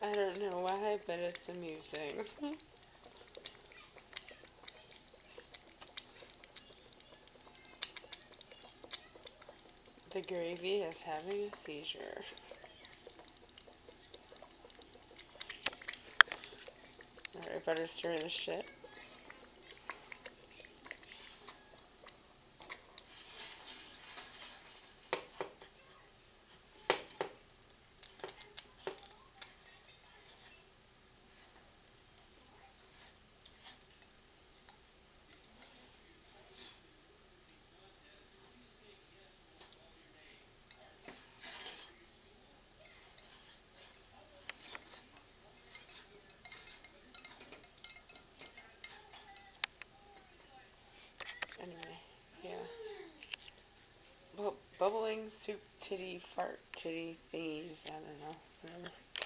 I don't know why, but it's amusing. The gravy is having a seizure. Alright, better stir this shit. Anyway, yeah. Bubbling soup titty fart titty thingies. I don't know. Whatever.